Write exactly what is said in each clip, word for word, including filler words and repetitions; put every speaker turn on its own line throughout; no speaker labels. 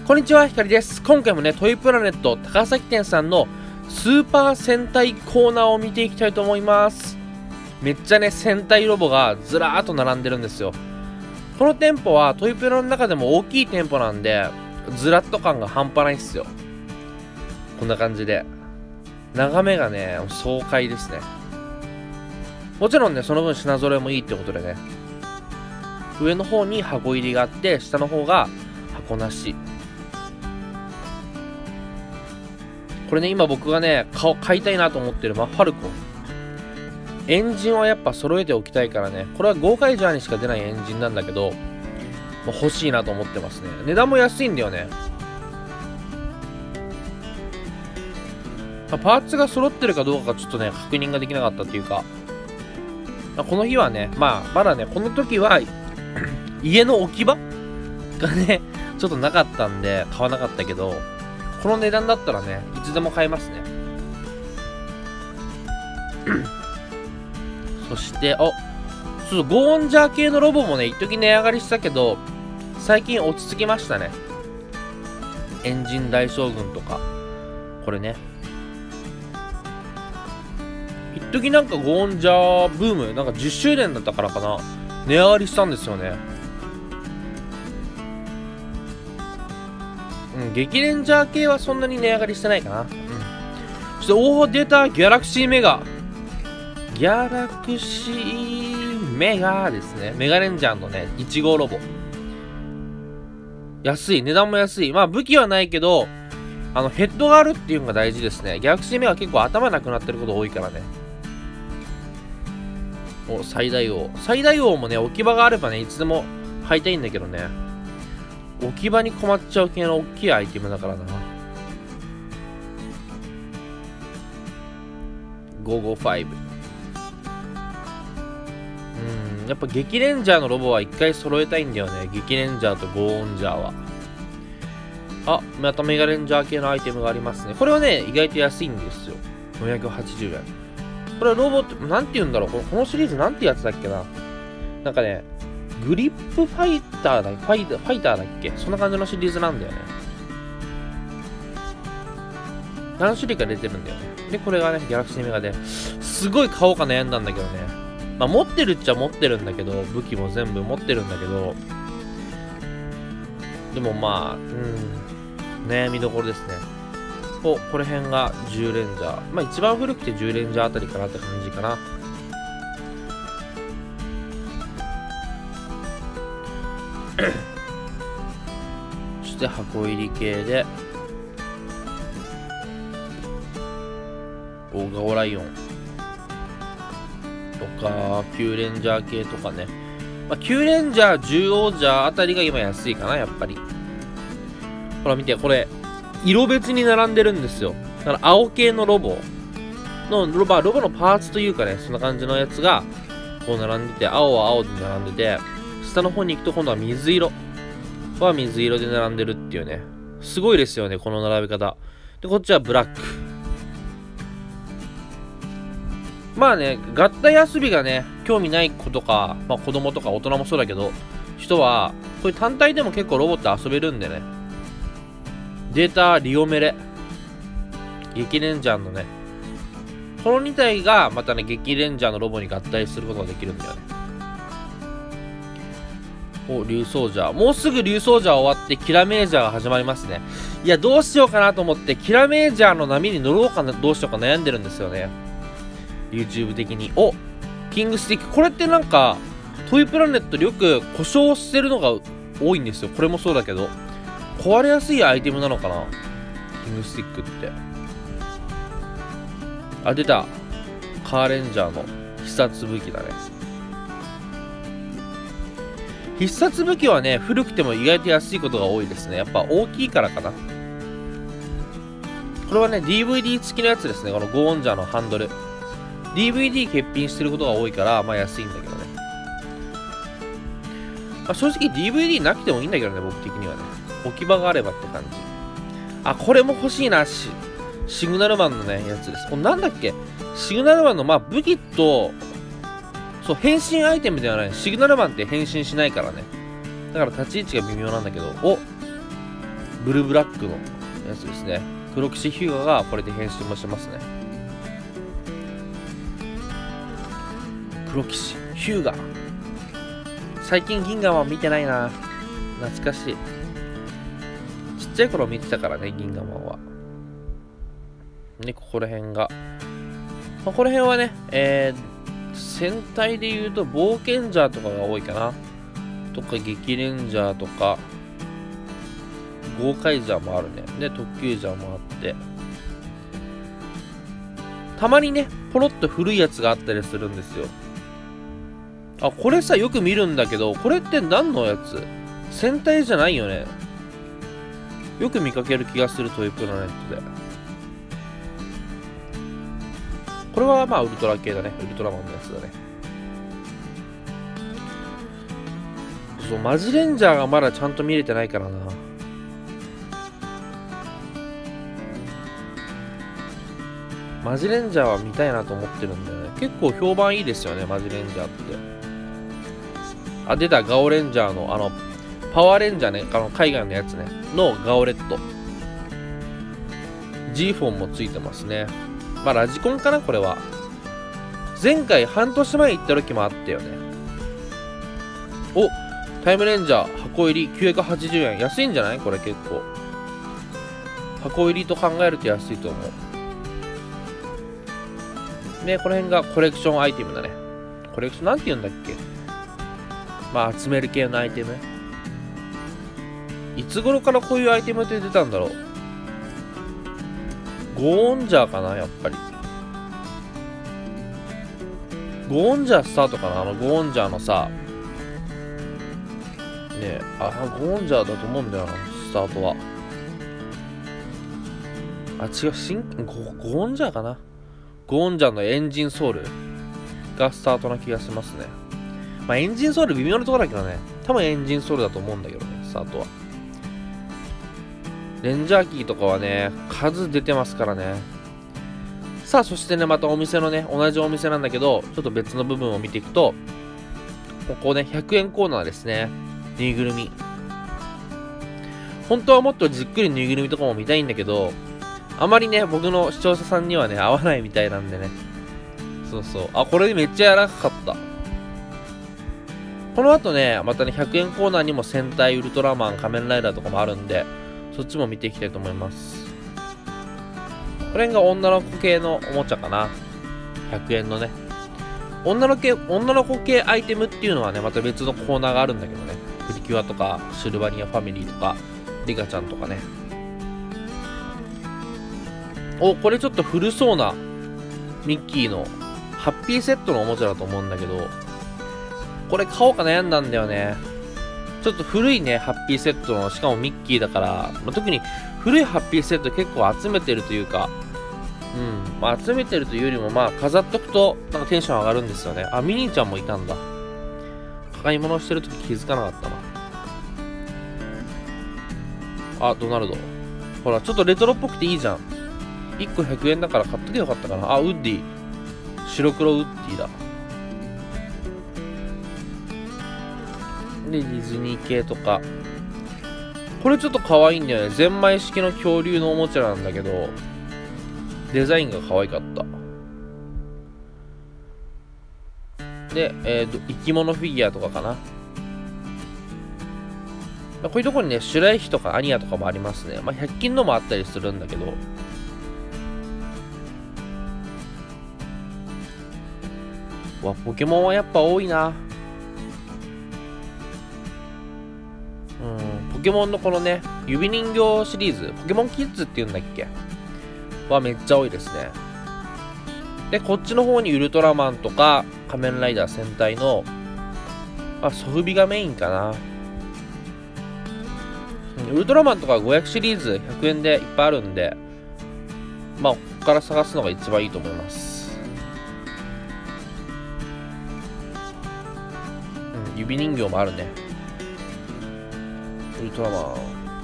こんにちは、ひかりです。今回もね、トイプラネット高崎店さんのスーパー戦隊コーナーを見ていきたいと思います。めっちゃね、戦隊ロボがずらーっと並んでるんですよ。この店舗はトイプラの中でも大きい店舗なんで、ずらっと感が半端ないっすよ。こんな感じで。眺めがね、爽快ですね。もちろんね、その分品揃えもいいってことでね。上の方に箱入りがあって、下の方が箱なし。これね、今僕がね、買、買いたいなと思ってるマッファルコン。エンジンはやっぱ揃えておきたいからね。これはゴーカイジャーにしか出ないエンジンなんだけど、まあ、欲しいなと思ってますね。値段も安いんだよね。まあ、パーツが揃ってるかどうかがちょっとね、確認ができなかったっていうか、まあ、この日はね、まあ、まだね、この時は、家の置き場がね、ちょっとなかったんで、買わなかったけど、この値段だったらね、いつでも買えますね。そして、あ、ちょっとゴーンジャー系のロボもね、一時値上がりしたけど、最近落ち着きましたね。エンジン大将軍とか、これね。一時なんかゴーンジャーブーム、なんかじゅっしゅうねんだったからかな、値上がりしたんですよね。うん、激レンジャー系はそんなに値上がりしてないかな。うん。そして、おお、出たギャラクシーメガ。ギャラクシーメガですね。メガレンジャーのね、いち号ロボ。安い。値段も安い。まあ、武器はないけど、あの、ヘッドがあるっていうのが大事ですね。ギャラクシーメガ結構頭なくなってること多いからね。お、最大王。最大王もね、置き場があればね、いつでも買いたいんだけどね。置き場に困っちゃう系の大きいアイテムだからな。ごーごーご。うん、やっぱ激レンジャーのロボは一回揃えたいんだよね。激レンジャーとゴーンジャーは。あ、またメガレンジャー系のアイテムがありますね。これはね、意外と安いんですよ。よんひゃくはちじゅうえん。これはロボって、なんて言うんだろう。この、このシリーズなんてやつだっけな。なんかね、グリップファイターだ、ファイ、ファイターだっけ、そんな感じのシリーズなんだよね。何種類か出てるんだよね。で、これがね、ギャラクシーメガで、すごい買おうか悩んだんだけどね。まあ、持ってるっちゃ持ってるんだけど、武器も全部持ってるんだけど、でもまあ、うん、悩みどころですね。お、これ辺がじゅうレンジャー。まあ、一番古くてじゅうレンジャーあたりかなって感じかな。そして箱入り系でオガオライオンとかキューレンジャー系とかね、まあ、キューレンジャー、じゅうオージャーあたりが今安いかな、やっぱり。ほら見て、これ色別に並んでるんですよ。だから青系のロボのロボ、ロボのパーツというかね、そんな感じのやつがこう並んでて、青は青で並んでて、下の方に行くと今度は水色は水色で並んでるっていうね。すごいですよね、この並べ方。で、こっちはブラック。まあね、合体遊びがね、興味ない子とか、まあ子供とか大人もそうだけど、人は、こういう単体でも結構ロボット遊べるんでね。データリオメレ。激レンジャーのね。このに体がまたね、激レンジャーのロボに合体することができるんだよね。お、竜ソージャー。もうすぐ竜ソージャー終わってキラメージャーが始まりますね。いや、どうしようかなと思って、キラメージャーの波に乗ろうかな、どうしようか悩んでるんですよね。YouTube 的に。お、キングスティック。これってなんか、トイプラネットでよく故障してるのが多いんですよ。これもそうだけど。壊れやすいアイテムなのかな、キングスティックって。あ、出た。カーレンジャーの必殺武器だね。必殺武器はね、古くても意外と安いことが多いですね。やっぱ大きいからかな。これはね、ディーブイディー 付きのやつですね。このゴーンジャーのハンドル。ディーブイディー 欠品してることが多いから、まあ安いんだけどね。まあ、正直 ディーブイディー なくてもいいんだけどね、僕的にはね。置き場があればって感じ。あ、これも欲しいな。シ、シグナルマンのね、やつです。これなんだっけ、シグナルマンの、まあ武器と、そう、変身アイテムではない。シグナルマンって変身しないからね。だから立ち位置が微妙なんだけど、お、 ブルーブラックのやつですね。黒騎士ヒューガがこれで変身もしますね。黒騎士ヒューガ、最近銀河マン見てないな。懐かしい。ちっちゃい頃見てたからね、銀河マンは。で、ここら辺が、まあ、この辺はね、えー、戦隊で言うと冒険者とかが多いかな。とか激レンジャーとか豪快ジャーもあるね。で、特急ジャーもあって、たまにねポロッと古いやつがあったりするんですよ。あ、これさよく見るんだけど、これって何のやつ？戦隊じゃないよね。よく見かける気がする、トイプラネットで。これはまあウルトラ系だね。ウルトラマンのやつだね。そう、マジレンジャーがまだちゃんと見れてないからな。マジレンジャーは見たいなと思ってるんだよね。結構評判いいですよね、マジレンジャーって。あ、出た、ガオレンジャーの、あの、パワーレンジャーね、あの、海外のやつね、のガオレット。G フォンもついてますね。まあ、ラジコンかな、これは。前回、半年前行った時もあったよね。お、タイムレンジャー、箱入りきゅうひゃくはちじゅうえん。安いんじゃないこれ結構。箱入りと考えると安いと思う。で、この辺がコレクションアイテムだね。コレクションなんて言うんだっけ？まあ、集める系のアイテム。いつ頃からこういうアイテムって出たんだろう。ゴーンジャーかなやっぱり。ゴーンジャースタートかなあのゴーンジャーのさ。ねえ、あ、ゴーンジャーだと思うんだよな、スタートは。あ、違う、新、ゴ、ゴーンジャーかなゴーンジャーのエンジンソウルがスタートな気がしますね。まあ、エンジンソウル微妙なところだけどね。多分エンジンソウルだと思うんだけどね、スタートは。レンジャーキーとかはね、数出てますからね。さあ、そしてね、またお店のね、同じお店なんだけど、ちょっと別の部分を見ていくと、ここね、ひゃくえんコーナーですね。ぬいぐるみ。本当はもっとじっくりぬいぐるみとかも見たいんだけど、あまりね、僕の視聴者さんにはね、合わないみたいなんでね。そうそう。あ、これめっちゃ柔らかかった。この後ね、またね、ひゃくえんコーナーにも戦隊、ウルトラマン、仮面ライダーとかもあるんで、そっちも見ていきたいと思います。これが女の子系のおもちゃかな。ひゃくえんのね。女の子系、女の子系アイテムっていうのはね、また別のコーナーがあるんだけどね。プリキュアとか、シルバニアファミリーとか、リカちゃんとかね。お、これちょっと古そうなミッキーのハッピーセットのおもちゃだと思うんだけど、これ買おうか悩んだんだよね。ちょっと古いね、ハッピーセットの、しかもミッキーだから、まあ、特に古いハッピーセット結構集めてるというか、うん、まあ、集めてるというよりも、まあ、飾っとくと、なんかテンション上がるんですよね。あ、ミニーちゃんもいたんだ。買い物してるとき気づかなかったな。あ、ドナルド。ほら、ちょっとレトロっぽくていいじゃん。いっこひゃくえんだから買っとけばよかったかな。あ、ウッディ。白黒ウッディだ。で、ディズニー系とか。これちょっと可愛いんだよね。ゼンマイ式の恐竜のおもちゃなんだけど、デザインが可愛かった。で、えー、生き物フィギュアとかかな。こういうところにね、シュライヒとかアニアとかもありますね。まあ、ひゃく均のもあったりするんだけど、わ、ポケモンはやっぱ多いな。うん、ポケモンのこのね、指人形シリーズ、ポケモンキッズっていうんだっけはめっちゃ多いですね。で、こっちの方にウルトラマンとか仮面ライダー戦隊の、まあ、ソフビがメインかな。ウルトラマンとかごひゃくシリーズひゃくえんでいっぱいあるんで、まあ、ここから探すのが一番いいと思います。うん、指人形もあるね。ウルトラマン。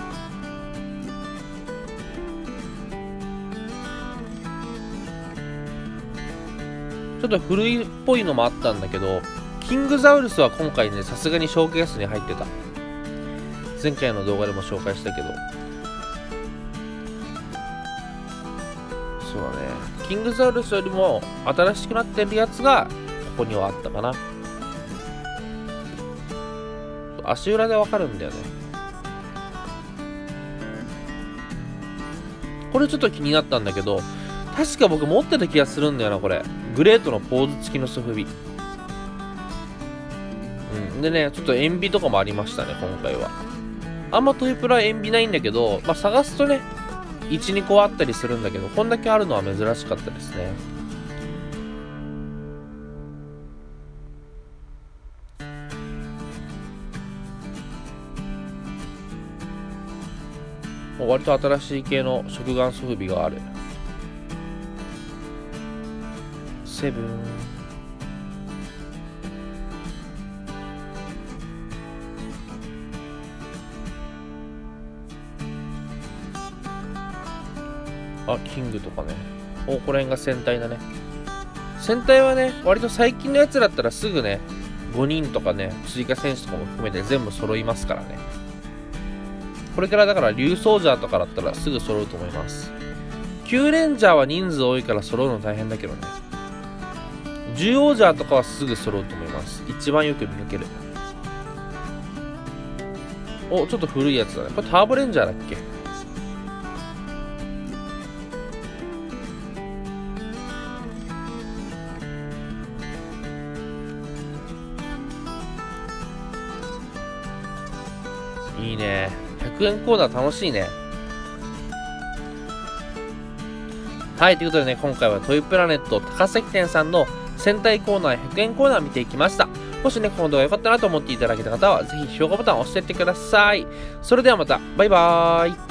ちょっと古いっぽいのもあったんだけど、キングザウルスは今回ね、さすがにショーケースに入ってた。前回の動画でも紹介したけど、 そうだね。キングザウルスよりも新しくなってるやつがここにはあったかな。足裏でわかるんだよね。これちょっと気になったんだけど、確か僕持ってた気がするんだよな、これ。グレートのポーズ付きのソフビ。うん。でね、ちょっと塩ビとかもありましたね、今回は。あんまトイプラ塩ビないんだけど、まあ、探すとね、いち、にこあったりするんだけど、こんだけあるのは珍しかったですね。割と新しい系の食玩ソフビがある。セブン。あ、キングとかね。お、この辺が戦隊だね。戦隊はね、割と最近のやつだったらすぐね、ごにんとかね、追加選手とかも含めて全部揃いますからね。これからだから竜ソージャーとかだったらすぐ揃うと思います。キューレンジャーは人数多いから揃うの大変だけどね。じゅうオージャーとかはすぐ揃うと思います。一番よく見抜ける。お、ちょっと古いやつだね。これターボレンジャーだっけ？いいね。ひゃくえんコーナー楽しいね。はい、ということでね、今回はトイプラネット高崎店さんの戦隊コーナーひゃくえんコーナー見ていきました。もしね、この動画良かったなと思っていただけた方は、ぜひ評価ボタンを押していってください。それではまた、バイバーイ。